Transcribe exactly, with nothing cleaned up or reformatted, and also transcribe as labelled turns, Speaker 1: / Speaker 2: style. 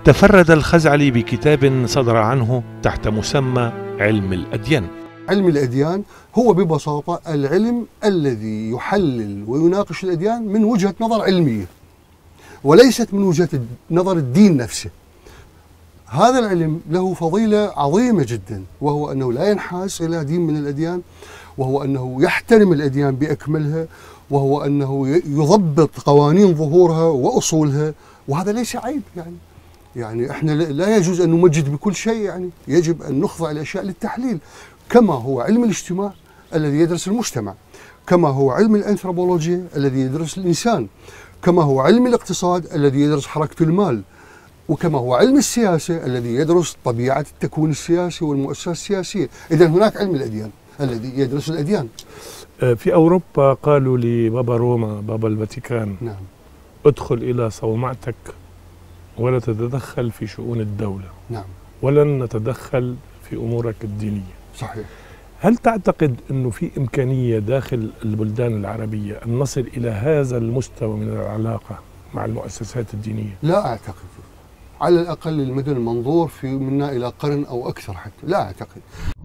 Speaker 1: تفرد الخزعلي بكتاب صدر عنه تحت مسمى علم الأديان.
Speaker 2: علم الأديان هو ببساطة العلم الذي يحلل ويناقش الأديان من وجهة نظر علمية وليست من وجهة نظر الدين نفسه. هذا العلم له فضيلة عظيمة جدا، وهو أنه لا ينحاز إلى دين من الأديان، وهو أنه يحترم الأديان بأكملها، وهو أنه يضبط قوانين ظهورها وأصولها، وهذا ليس عيب. يعني يعني احنا لا يجوز أن نمجد بكل شيء، يعني يجب أن نخضع الأشياء للتحليل، كما هو علم الاجتماع الذي يدرس المجتمع، كما هو علم الأنثروبولوجيا الذي يدرس الإنسان، كما هو علم الاقتصاد الذي يدرس حركة المال، وكما هو علم السياسة الذي يدرس طبيعة التكوين السياسي والمؤسسات السياسية. إذن هناك علم الأديان الذي يدرس الأديان.
Speaker 1: في أوروبا قالوا لبابا روما بابا الفاتيكان:
Speaker 2: نعم،
Speaker 1: ادخل إلى صومعتك ولا تتدخل في شؤون الدولة.
Speaker 2: نعم،
Speaker 1: ولن نتدخل في أمورك الدينية.
Speaker 2: صحيح.
Speaker 1: هل تعتقد أنه في إمكانية داخل البلدان العربية أن نصل إلى هذا المستوى من العلاقة مع المؤسسات الدينية؟
Speaker 2: لا أعتقد، على الأقل المدى المنظور في منا إلى قرن أو أكثر حتى، لا أعتقد.